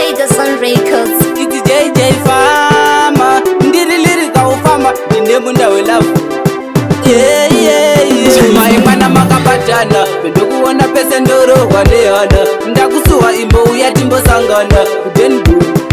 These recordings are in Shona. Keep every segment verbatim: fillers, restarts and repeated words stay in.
Tigerson Records. It's J J Farmer. Ndiri lirika ufama ndine munda we love. Yeah yeah yeah. Mai mwana makapatana ndokuona pesa ndoro waleana. Ndakusuwa imbo uya timbo sangana kudenbo.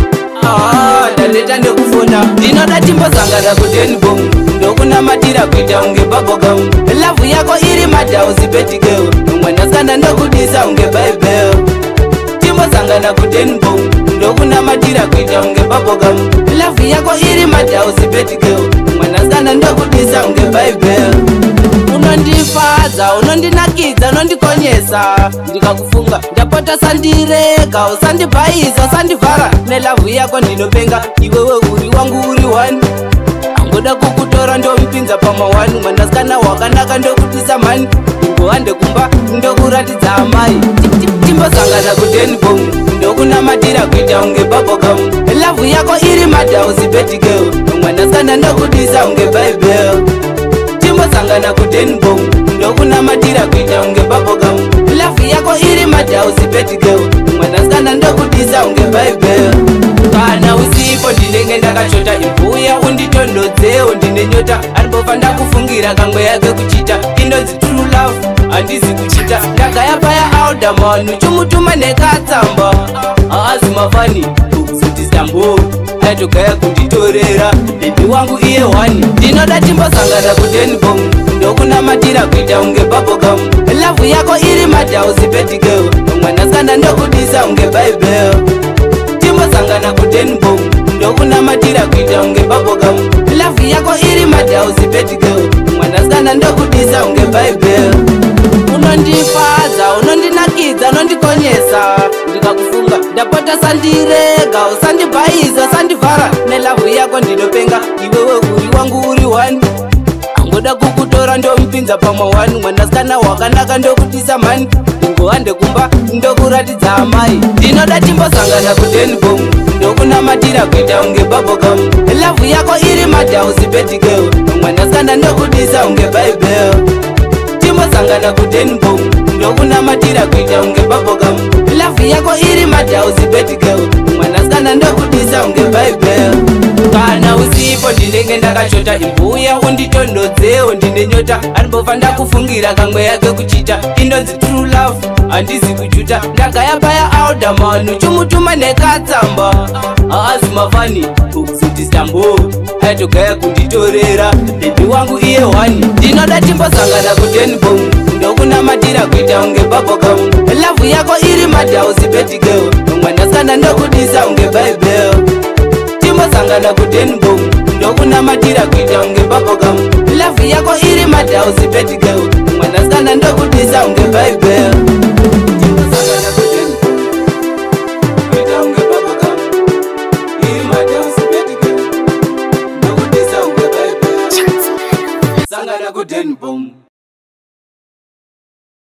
Ah, ndaleta ndokufona ndinoda timbo sangana kudenbo. Ndokuna matira kuita unge bubblegum. Love yako iri madao zipetikewo. Mwana skanda ndokudisa unge bible. Timbo sangana kudenbo. Ndokuna matira kuita unge bubblegum. Love yako iri madao zipetikewo. Mwana skanda ndokudisa unge bible. Unondifadza, unondinakidza, unondikonyesa. Ndikakufunga ndapota sandirega, usandibhaisa, usandivhara. Nelavu yako ndinopenga, iwewe uri wangu uri wani. Angoda kukutora ndompinza pamawani. Mwanasikana wakanaka ndokutisa mani. Ngohande kumba ndokuratidza amai. Timbo sangana kudenbo. Ndokunamatira kuita unge bubblegum. Lavu yako iri madao zipetikewo. Mwanasikana ndokudisa unge bible. Timbo sangana kudenbo. Ndokunamatira kuita unge bubblegum. Lavu yako iri madao zipetikewo. Mwanasikana ndokudisa unge bible. Kana usipo ndinenge ndakachota imbuya unditondodzewo ndine nyota aribofa ndakufungira kangwe yake kuchita inonzi true love handizi kuchita ndagaya paya audamanu chomutuma nekatsamba haazi mafani ukuzotizambo aitogaya kunditorera bebi wangu iye wani ndinoda timbosangana kudenbo ndokunamatira kuita unge bubblegum lavu yako iri madao zipetikewo mwanasikana ndokudisa unge bible sangana kudenbo ndokunamatira kuita unge bubblegum lavu yako iri madao zipetikewo mwanasikana ndokudisa unge bible. Unondifadza, unondinakidza, unondikonyesa. Ndikakufunga ndapota sandirega, usandibhaisa, usandivhara. Nelavu yako ndinopenga, iwewe uri wangu uri wani. Angoda kukutora ndompinza pamawani. Mwanasikana wakanaka ndokutisa mani. Ngohande kumba ndokuratidza amai. Ndinoda timbosangana kudenbo. Ndokunamatira kuita unge bubblegum. Lavu yako iri madao zipetikewo. Mwanasikana ndokudisa unge bible. Timbo sangana kudenbo. Ndokunamatira kuita unge bubblegum. Lavu yako iri madao zipetikewo. Mwanasikana ndokudisa unge bible. Kana usipo ndinenge ndakachota imbuya unditondodzewo ndine nyota aribofa ndakufungira kangwe yake kuchita inonzi true love handizi kujuta ndagaya paya audamanu chomutuma nekatsamba haazi mafani ukuzotizambo aitogaya kunditorera bebi wangu iye wani ndinoda timbosangana kudenbo ndokunamatira kuita unge bubblegum lavu yako iri madao zipetikewo mwanasikana ndokudisa unge bible. Sangana kudenbo ndokunamatira kuita unge bubblegum lavu yako iri madao zipetikewo mwanasikana ndokudisa unge bible. Sangana kudenbo kuita unge bubblegum iri madao zipetikewo ndokudisa unge bible. Sangana kudenbo.